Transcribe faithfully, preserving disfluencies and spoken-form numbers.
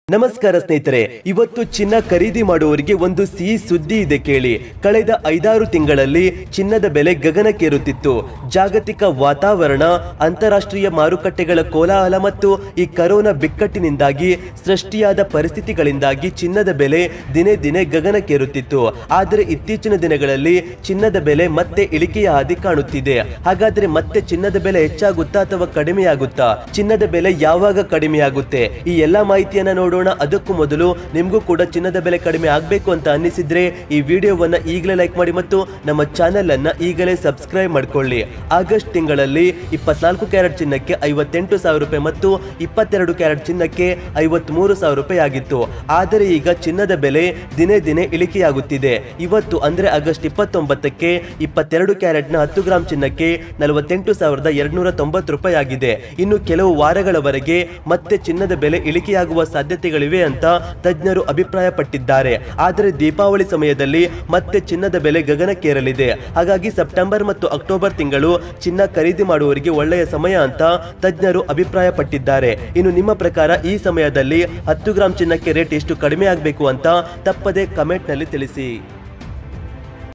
ನಮಸ್ಕಾರ ಸ್ನೇಹಿತರೆ, ಇವತ್ತು ಚಿನ್ನ ಖರೀದಿ ಮಾಡುವವರಿಗೆ ಒಂದು ಸಿಹಿ ಸುದ್ದಿ ಇದೆ ಕೇಳಿ. ಕಳೆದ ಐದಾರು ತಿಂಗಳಲ್ಲಿ ಚಿನ್ನದ ಬೆಲೆ ಗಗನಕ್ಕೇರುತ್ತಿತ್ತು. ಜಾಗತಿಕ ವಾತಾವರಣ, ಅಂತಾರಾಷ್ಟ್ರೀಯ ಮಾರುಕಟ್ಟೆಗಳ ಕೋಲಾಹಲ ಮತ್ತು ಈ ಕರೋನಾ ಬಿಕ್ಕಟ್ಟಿನಿಂದಾಗಿ ಸೃಷ್ಟಿಯಾದ ಪರಿಸ್ಥಿತಿಗಳಿಂದಾಗಿ ಚಿನ್ನದ ಬೆಲೆ ದಿನೇ ದಿನೇ ಗಗನಕ್ಕೇರುತ್ತಿತ್ತು. ಆದರೆ ಇತ್ತೀಚಿನ ದಿನಗಳಲ್ಲಿ ಚಿನ್ನದ ಬೆಲೆ ಮತ್ತೆ ಇಳಿಕೆಯ ಹಾದಿ ಕಾಣುತ್ತಿದೆ. ಹಾಗಾದ್ರೆ ಮತ್ತೆ ಚಿನ್ನದ ಬೆಲೆ ಹೆಚ್ಚಾಗುತ್ತಾ ಅಥವಾ ಕಡಿಮೆಯಾಗುತ್ತಾ? ಚಿನ್ನದ ಬೆಲೆ ಯಾವಾಗ ಕಡಿಮೆಯಾಗುತ್ತೆ? ಈ ಎಲ್ಲಾ ಮಾಹಿತಿಯನ್ನ ನೋಡೋಣ. ಅದಕ್ಕೂ ಮೊದಲು ನಿಮಗೂ ಕೂಡ ಚಿನ್ನದ ಬೆಲೆ ಕಡಿಮೆ ಆಗಬೇಕು ಅಂತ ಅನ್ನಿಸಿದ್ರೆ ಈ ವಿಡಿಯೋವನ್ನ ಈಗಲೇ ಲೈಕ್ ಮಾಡಿ ಮತ್ತು ನಮ್ಮ ಚಾನೆಲ್ ಅನ್ನ ಈಗಲೇ ಸಬ್ಸ್ಕ್ರೈಬ್ ಮಾಡ್ಕೊಳ್ಳಿ. ಆಗಸ್ಟ್ ತಿಂಗಳಲ್ಲಿ ಇಪ್ಪತ್ನಾಲ್ಕು ಕ್ಯಾರೆಟ್ ಚಿನ್ನಕ್ಕೆ ಐವತ್ತೆಂಟು ಸಾವಿರ ರೂಪಾಯಿ ಮತ್ತು ಇಪ್ಪತ್ತೆರಡು ಕ್ಯಾರೆಟ್ ಚಿನ್ನಕ್ಕೆ ಐವತ್ತ್ ಮೂರು ಸಾವಿರ ರೂಪಾಯಿ ಆಗಿತ್ತು. ಆದರೆ ಈಗ ಚಿನ್ನದ ಬೆಲೆ ದಿನೇ ದಿನೇ ಇಳಿಕೆಯಾಗುತ್ತಿದೆ. ಇವತ್ತು ಅಂದ್ರೆ ಆಗಸ್ಟ್ ಇಪ್ಪತ್ತೊಂಬತ್ತಕ್ಕೆ ಇಪ್ಪತ್ತೆರಡು ಕ್ಯಾರೆಟ್ ನ ಹತ್ತು ಗ್ರಾಂ ಚಿನ್ನಕ್ಕೆ ನಲವತ್ತೆಂಟು ಸಾವಿರದ ಎರಡ್ನೂರ ತೊಂಬತ್ತು ರೂಪಾಯಿ ಆಗಿದೆ. ಇನ್ನು ಕೆಲವು ವಾರಗಳವರೆಗೆ ಮತ್ತೆ ಚಿನ್ನದ ಬೆಲೆ ಇಳಿಕೆಯಾಗುವ ಸಾಧ್ಯತೆ ಗಳಿವೆ ಅಂತ ತಜ್ಞರು ಅಭಿಪ್ರಾಯ ಪಟ್ಟಿದ್ದಾರೆ. ಆದರೆ ದೀಪಾವಳಿ ಸಮಯದಲ್ಲಿ ಮತ್ತೆ ಚಿನ್ನದ ಬೆಲೆ ಗಗನಕ್ಕೇರಲಿದೆ. ಹಾಗಾಗಿ ಸೆಪ್ಟೆಂಬರ್ ಮತ್ತು ಅಕ್ಟೋಬರ್ ತಿಂಗಳು ಚಿನ್ನ ಖರೀದಿ ಮಾಡುವವರಿಗೆ ಒಳ್ಳೆಯ ಸಮಯ ಅಂತ ತಜ್ಞರು ಅಭಿಪ್ರಾಯ ಪಟ್ಟಿದ್ದಾರೆ. ಇನ್ನು ನಿಮ್ಮ ಪ್ರಕಾರ ಈ ಸಮಯದಲ್ಲಿ ಹತ್ತು ಗ್ರಾಂ ಚಿನ್ನಕ್ಕೆ ರೇಟ್ ಎಷ್ಟು ಕಡಿಮೆ ಆಗಬೇಕು ಅಂತ ತಪ್ಪದೆ ಕಮೆಂಟ್ ನಲ್ಲಿ ತಿಳಿಸಿ.